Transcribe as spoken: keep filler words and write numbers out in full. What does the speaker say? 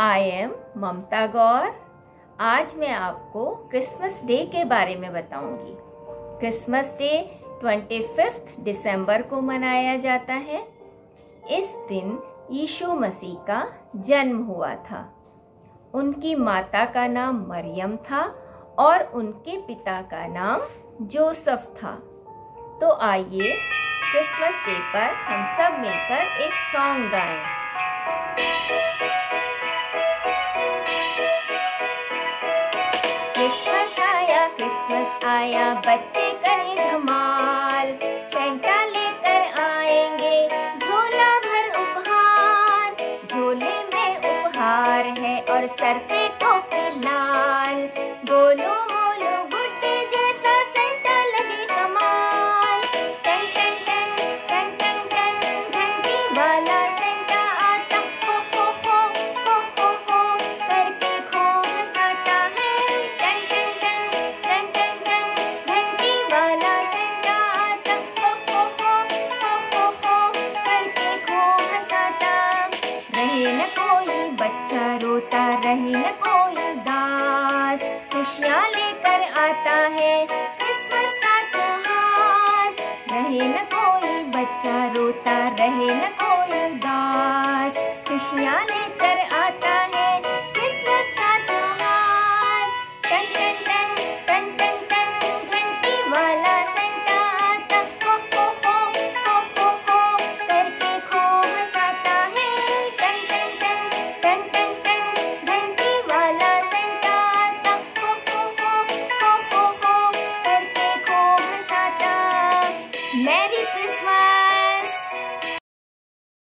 I am ममता गौर। आज मैं आपको क्रिसमस डे के बारे में बताऊंगी। क्रिसमस डे पच्चीस दिसंबर को मनाया जाता है। इस दिन यीशु मसीह का जन्म हुआ था। उनकी माता का नाम मरियम था और उनके पिता का नाम जोसेफ था। तो आइए क्रिसमस डे पर हम सब मिलकर एक सॉन्ग गाएं। क्रिसमस आया क्रिसमस आया बच्चे करें धमाल, सेंटा लेकर आएंगे झोला भर उपहार। झोले में उपहार है और सर पे टोपी लाल, गोलू मोलू गुड्डे जैसा सेंटा लगे कमाल। टन टन टन टन टन टन घंटी वाला सेंटा आता, हो हो हो हो हो हो करके खूब हंसाता है। टन टन टन टन टन टन घंटी वाला सेंटा आता, हो हो हो हो हो हो करके खूब हंसाता। रहे न कोई बच्चा रोता, रहे न कोई उदास, खुशियाँ लेकर आता है क्रिसमस का त्योहार। रहे न कोई बच्चा रोता, रहे न कोई उदास, खुशियाँ लेकर आता है क्रिसमस का त्योहार। टन टन टन टन टन टन घंटी वाला सेंटा आता, हो हो हो हो हो हो करके खूब हंसाता है। टन टन टन टन टन टन घंटी वाला सेंटा आता, हो हो हो हो हो हो करके खूब हंसाता। Merry Christmas.